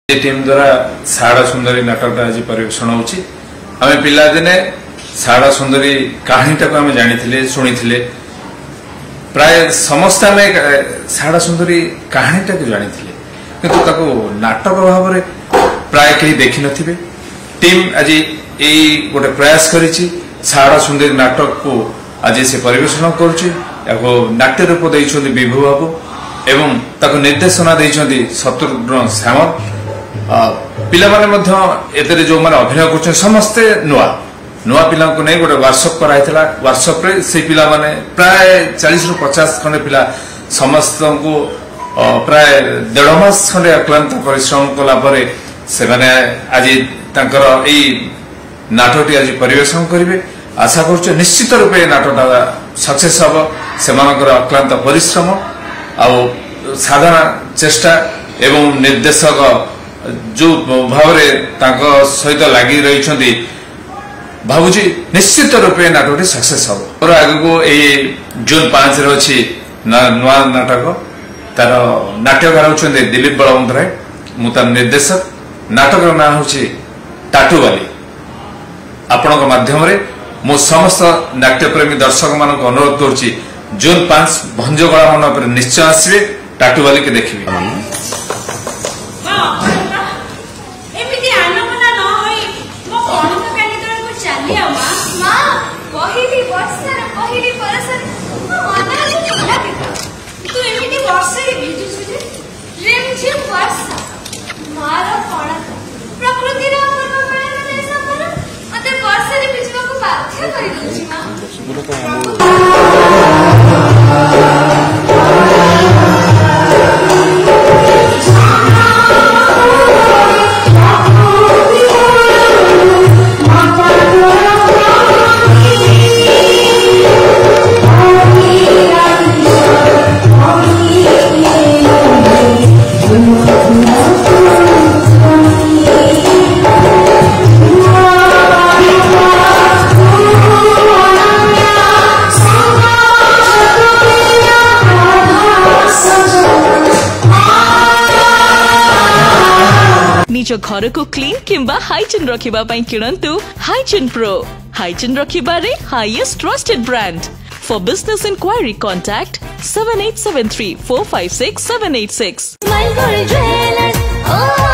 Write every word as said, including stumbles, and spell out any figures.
Team द्वारा साड़ा सुंदरी नाटक आज परिवेषण होची आमे पिला दिने साड़ा सुंदरी कहानीटा को आमे जानिथिले सुनिथिले प्राय समस्त आमे साड़ा सुंदरी कहानीटा को जानिथिले किंतु ताको नाटक भाव रे प्राय कहीं देखि नथिबे। टीम आज ए गोटे प्रयास करिछि साड़ा सुंदरी नाटक को आज से परिवेषण करूछि याको नाट्य रूप दैछोंदी विभू बाबू एवं ताको निर्देशना दैछोंदी शत्रुघ्न श्यामल। पिला माने मध्य एतरे जो माने अभिनय करछन समस्ते नुआ नुआ पिला को नै गोटे वर्कशॉप कराइतला। वर्कशॉप रे से पिला माने प्राय चालीस रु पचास खंडे पिला समस्त को प्राय डेढ़ मास खंडे अक्लांत परिश्रम कला परे से माने आज तांकर एई नाटकटी आज परिवेषण करिवे। आशा करछु निश्चित रूपे नाटकटा सक्सेस हबो। सेमानकर अक्लांत परिश्रम आ साधारण चेष्टा एवं निर्देशक जो भाव सहित लगी रही भावुची निश्चित रूपे नाटक सक्सेस हम और आगे को जून पांच रे अच्छी नुआ नाटक तार नाट्यकार होते दिलीप बलवंतराय मुतान निर्देशक नाटक ना हूँ टाटू वाली। आपण माध्यम रे मो समस्त नाट्यप्रेमी दर्शक मान अनुरोध करुच्ची जून पांच भंजगड़ा मन पर निश्चय आसवे टाटू वाली के देखिए। निज घर को क्लीन किंबा हाइजीन रखिबा पई किणंतु हाइजीन प्रो। हाइजीन रखिबा रे highest trusted brand. For business inquiry contact seven eight seven three four five six seven eight six.